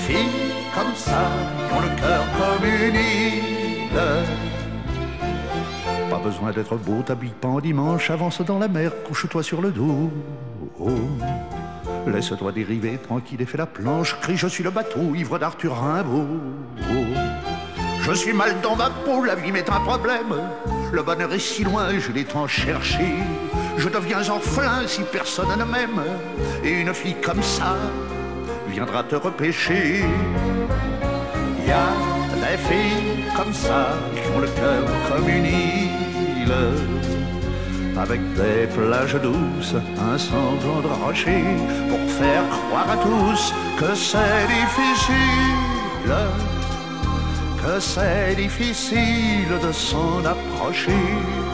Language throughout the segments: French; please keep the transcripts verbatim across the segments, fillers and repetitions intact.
filles comme ça qui ont le cœur comme une île. Pas besoin d'être beau, t'habilles pas en dimanche, avance dans la mer, couche-toi sur le dos. Oh. Laisse-toi dériver, tranquille et fais la planche, crie je suis le bateau, ivre d'Arthur Rimbaud. Oh. Je suis mal dans ma peau, la vie m'est un problème, le bonheur est si loin, je l'ai tant cherché. Je deviens orphelin si personne ne m'aime, et une fille comme ça viendra te repêcher. Y a des filles comme ça qui ont le cœur comme une île, avec des plages douces, un semblant de rocher, pour faire croire à tous que c'est difficile, que c'est difficile de s'en approcher.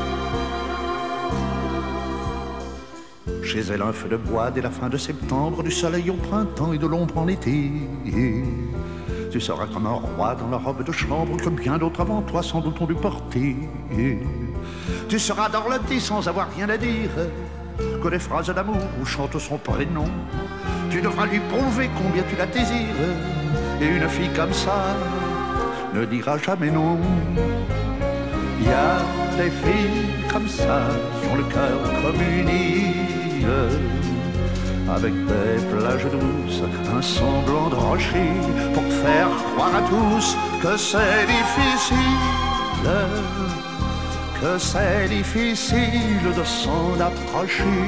Chez elle un feu de bois dès la fin de septembre, du soleil au printemps et de l'ombre en été. Tu seras comme un roi dans la robe de chambre que bien d'autres avant toi sans doute ont dû porter. Tu seras dorloté sans avoir rien à dire, que des phrases d'amour où chante son prénom. Tu devras lui prouver combien tu la désires, et une fille comme ça ne dira jamais non. Il y a des filles comme ça qui ont le cœur comme une île, avec des plages douces, un semblant de rocher, pour faire croire à tous que c'est difficile, que c'est difficile de s'en approcher.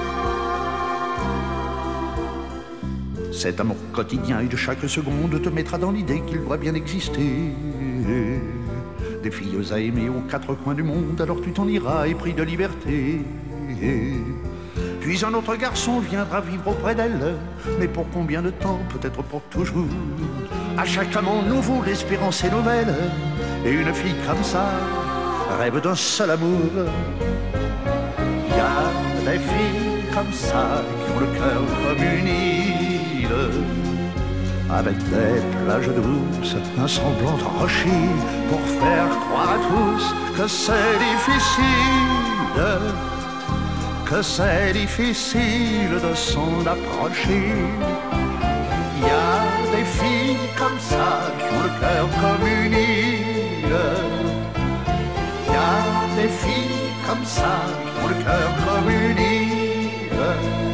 Cet amour quotidien et de chaque seconde te mettra dans l'idée qu'il doit bien exister des filles à aimer aux quatre coins du monde, alors tu t'en iras épris de liberté. Puis un autre garçon viendra vivre auprès d'elle, mais pour combien de temps? Peut-être pour toujours. À chaque amant nouveau, l'espérance est nouvelle, et une fille comme ça rêve d'un seul amour. Il y a des filles comme ça qui ont le cœur comme une île, avec des plages douces, un semblant de rocher, pour faire croire à tous que c'est difficile, que c'est difficile de s'en approcher. Il y a des filles comme ça qui ont le cœur comme une île. Il y a des filles comme ça qui ont le cœur comme une île.